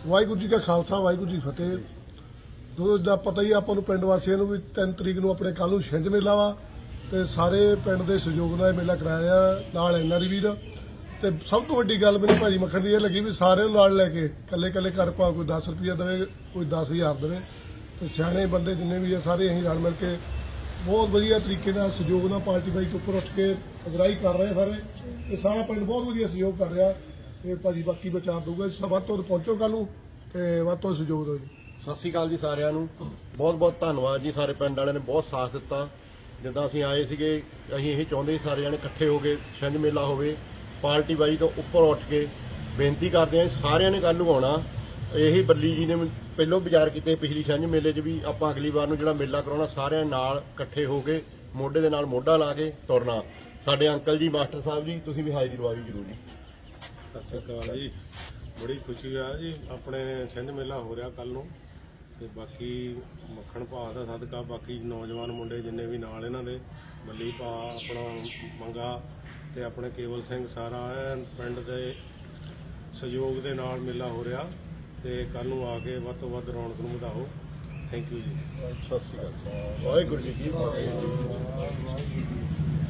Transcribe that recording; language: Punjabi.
वाहिगुरू जी का खालसा वाहिगुरू जी फतेह। दोस्तों दा पता ही आपां नूं पिंड वासियों नूं भी 3 तरीक नूं अपने कल नूं छिंज मेला वा ते सारे पिंड दे सहयोग नाल मेला कराया नाल एनआरआई वीर ते सब तो वड्डी गल मैनूं भाजी मक्खण दी लगी भी सारे नाल लैके कल्ले कल्ले घर भावें कोई 10 रुपया देवे कोई 10,000 देवे ते सियाणे बंदे जिन्ने भी है सारे असीं रल मिल के बहुत वधिया तरीके नाल सहयोग नाल पार्टी बाई के उपर उठ के अगराई कर रहे सारे ते सारा पिंड बहुत वधिया सहयोग कर रहा ते भाजी बाकी विचार दूगा वध तो पहुंचो कल नूं ते वध तो सहयोग दो जी। सत श्री अकाल जी सारिਆਂ ਨੂੰ बहुत बहुत धन्यवाद जी। सारे पिंड वालिਆਂ ਨੇ बहुत साथ ਦਿੱਤਾ। ਜਿੱਦਾਂ ਅਸੀਂ ਆਏ ਸੀਗੇ ਅਸੀਂ ਇਹ ਚਾਹੁੰਦੇ ਸਾਰੇ ਜਣੇ ਇਕੱਠੇ ਹੋ ਕੇ ਛਿੰਝ ਮੇਲਾ ਹੋਵੇ ਪਾਰਟੀ ਬਾਈ ਤੋਂ ਉੱਪਰ ਉੱਠ ਕੇ ਬੇਨਤੀ ਕਰਦੇ ਹਾਂ ਸਾਰਿਆਂ ਨੇ ਕੱਲ੍ਹ ਨੂੰ ਆਉਣਾ। ਇਹੀ ਬੱਲੀ ਜੀ ਨੇ ਪਹਿਲੋਂ ਵਿਚਾਰ ਕੀਤੇ ਪਿਛਲੀ ਛਿੰਝ ਮੇਲੇ 'ਚ ਵੀ ਆਪਾਂ ਅਗਲੀ ਵਾਰ ਨੂੰ ਜਿਹੜਾ ਮੇਲਾ ਕਰਾਉਣਾ ਸਾਰਿਆਂ ਨਾਲ ਇਕੱਠੇ ਹੋ ਕੇ ਮੋਢੇ ਦੇ ਨਾਲ ਮੋਢਾ ਲਾ ਕੇ ਤੁਰਨਾ। ਸਾਡੇ ਅੰਕਲ ਜੀ ਮਾਸਟਰ ਸਾਹਿਬ ਜੀ ਤੁਸੀਂ ਵੀ ਹਾਜ਼ਰੀ ਲਵਾਈ ਜ਼ਰੂਰ ਜੀ। ਸਤਿ ਸ਼੍ਰੀ ਅਕਾਲ ਜੀ। ਬੜੀ ਖੁਸ਼ੀ ਆ ਜੀ ਆਪਣੇ ਛਿੰਝ ਮੇਲਾ ਹੋ ਰਿਹਾ ਕੱਲ ਨੂੰ ਤੇ ਬਾਕੀ ਮੱਖਣ ਭਾ ਦਾ ਸਦਕਾ ਬਾਕੀ ਨੌਜਵਾਨ ਮੁੰਡੇ ਜਿੰਨੇ ਵੀ ਨਾਲ ਇਹਨਾਂ ਦੇ ਬੱਲੀ ਭਾ ਆਪਣਾ ਮੰਗਾ ਤੇ ਆਪਣੇ ਕੇਵਲ ਸਿੰਘ ਸਾਰਾ ਪਿੰਡ ਦੇ ਸਹਿਯੋਗ ਦੇ ਨਾਲ ਮੇਲਾ ਹੋ ਰਿਹਾ ਤੇ ਕੱਲ ਨੂੰ ਆ ਕੇ ਵੱਧ ਤੋਂ ਵੱਧ ਰੌਣਕ ਨੂੰ ਵਧਾਓ। ਥੈਂਕ ਯੂ ਜੀ। ਸਤਿ ਸ਼੍ਰੀ ਅਕਾਲ। ਵਾਹਿਗੁਰੂ ਜੀ ਕੀ ਫਤਿਹ।